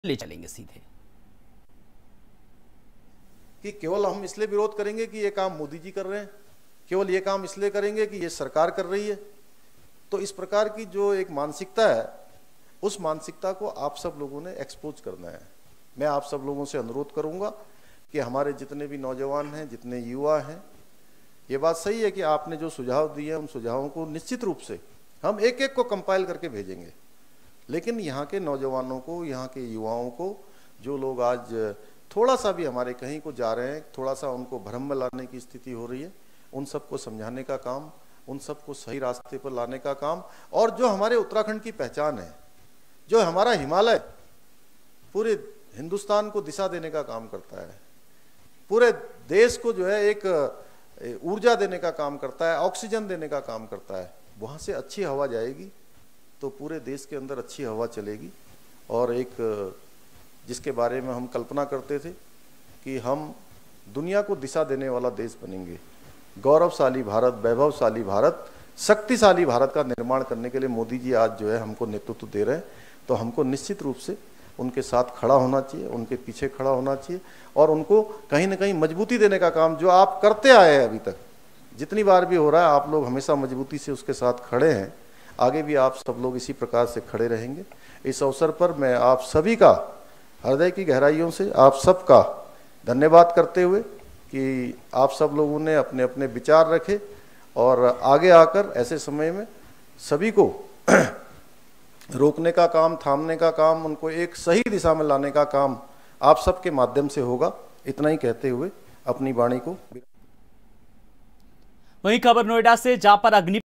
ले चलेंगे सीधे कि केवल हम इसलिए विरोध करेंगे कि ये काम मोदी जी कर रहे हैं, केवल ये काम इसलिए करेंगे कि ये सरकार कर रही है। तो इस प्रकार की जो एक मानसिकता है, उस मानसिकता को आप सब लोगों ने एक्सपोज करना है। मैं आप सब लोगों से अनुरोध करूंगा कि हमारे जितने भी नौजवान हैं, जितने युवा हैं, ये बात सही है कि आपने जो सुझाव दिए उन सुझावों को निश्चित रूप से हम एक एक को कंपाइल करके भेजेंगे। लेकिन यहाँ के नौजवानों को, यहाँ के युवाओं को, जो लोग आज थोड़ा सा भी हमारे कहीं को जा रहे हैं, थोड़ा सा उनको भ्रम में लाने की स्थिति हो रही है, उन सबको समझाने का काम, उन सबको सही रास्ते पर लाने का काम, और जो हमारे उत्तराखंड की पहचान है, जो हमारा हिमालय पूरे हिंदुस्तान को दिशा देने का काम करता है, पूरे देश को जो है एक ऊर्जा देने का काम करता है, ऑक्सीजन देने का काम करता है, वहाँ से अच्छी हवा जाएगी तो पूरे देश के अंदर अच्छी हवा चलेगी। और एक जिसके बारे में हम कल्पना करते थे कि हम दुनिया को दिशा देने वाला देश बनेंगे, गौरवशाली भारत, वैभवशाली भारत, शक्तिशाली भारत का निर्माण करने के लिए मोदी जी आज जो है हमको नेतृत्व दे रहे हैं। तो हमको निश्चित रूप से उनके साथ खड़ा होना चाहिए, उनके पीछे खड़ा होना चाहिए और उनको कहीं ना कहीं मजबूती देने का काम जो आप करते आए हैं अभी तक, जितनी बार भी हो रहा है, आप लोग हमेशा मजबूती से उसके साथ खड़े हैं। आगे भी आप सब लोग इसी प्रकार से खड़े रहेंगे। इस अवसर पर मैं आप सभी का हृदय की गहराइयों से आप सबका धन्यवाद करते हुए कि आप सब लोगों ने अपने अपने विचार रखे और आगे आकर ऐसे समय में सभी को रोकने का काम, थामने का काम, उनको एक सही दिशा में लाने का काम आप सबके माध्यम से होगा। इतना ही कहते हुए अपनी वाणी को। वहीं खबर नोएडा से, जहां पर अग्नि